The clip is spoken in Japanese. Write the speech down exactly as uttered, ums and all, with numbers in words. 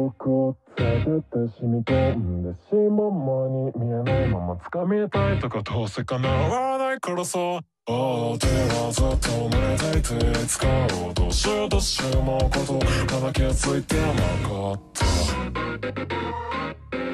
憶を連れてって染み込んでしまう前に見えないまま掴みたいとかどうせ叶わないからさ。ああ手はずっと濡れていて使おうとしてしまうことまだ気づいてなかった。